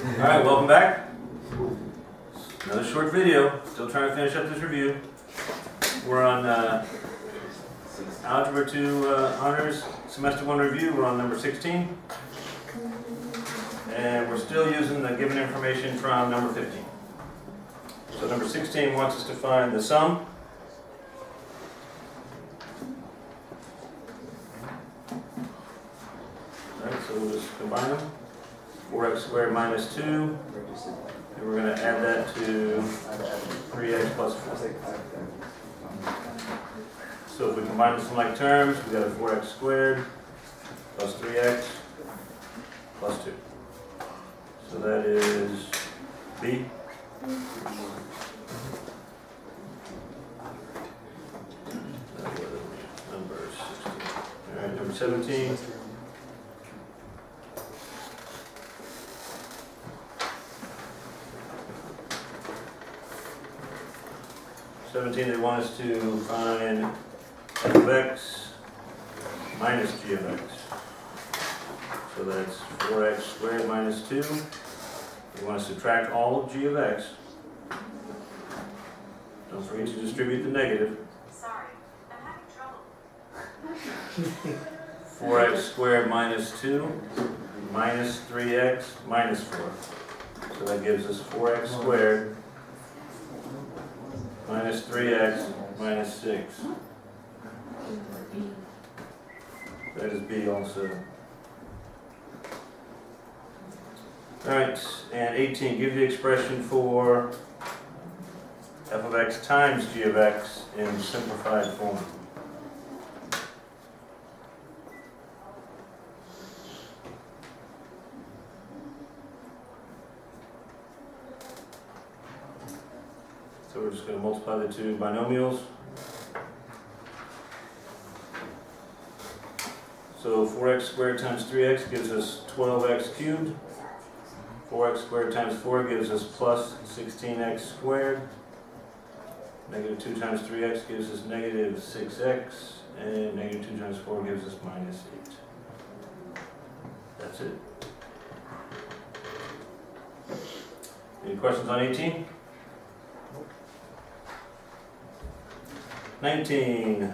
Alright, welcome back. Another short video. Still trying to finish up this review. We're on Algebra 2 Honors Semester 1 Review. We're on number 16. And we're still using the given information from number 15. So number 16 wants us to find the sum. Alright, so we'll just combine them. 4x squared minus 2. And we're going to add that to 3x plus 4. So if we combine this in like terms, we got a 4x squared plus 3x plus 2. So that is B. Number 16. Alright, number 17. They want us to find f of x minus g of x. So that's 4x squared minus 2. They want us to subtract all of g of x. Don't forget to distribute the negative. Sorry, I'm having trouble. 4x squared minus 2 minus 3x minus 4. So that gives us 4x squared minus 3x minus 6. That is B also. Alright, and 18, give the expression for f of x times g of x in simplified form. So we're just going to multiply the two binomials. So 4x squared times 3x gives us 12x cubed. 4x squared times 4 gives us plus 16x squared. Negative 2 times 3x gives us negative 6x. And negative 2 times 4 gives us minus 8. That's it. Any questions on 18? 19.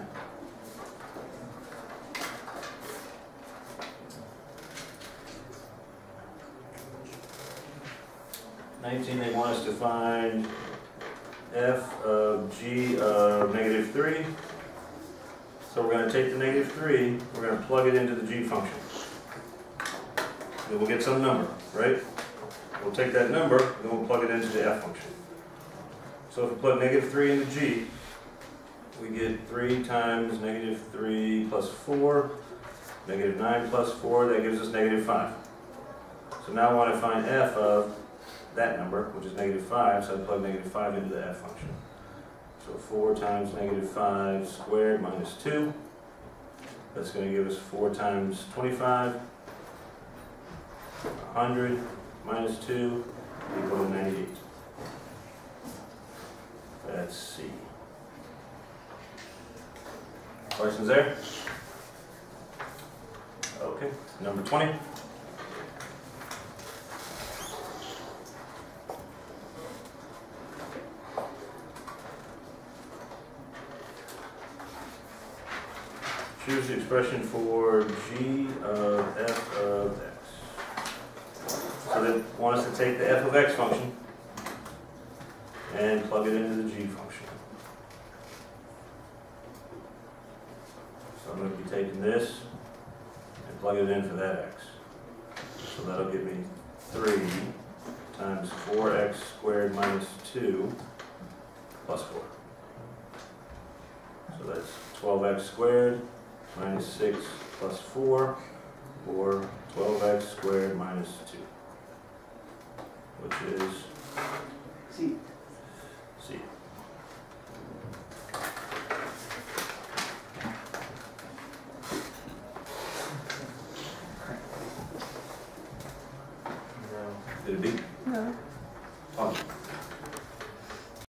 They want us to find f of g of negative 3. So we're going to take the negative 3, we're going to plug it into the g function. Then we'll get some number, right? We'll take that number, then we'll plug it into the f function. So if we plug negative 3 into g, we get 3 times negative 3 plus 4, negative 9 plus 4, that gives us negative 5. So now I want to find f of that number, which is negative 5, so I plug negative 5 into the f function. So 4 times negative 5 squared minus 2, that's going to give us 4 times 25, 100 minus 2 equal to 98. That's C. Questions there? Okay, number 20. Choose the expression for g of f of x. So they want us to take the f of x function and plug it into the g function. So I'm going to be taking this and plug it in for that x. So that'll give me 3 times 4x squared minus 2 plus 4. So that's 12x squared minus 6 plus 4, or 12x squared minus 2, which is C. C.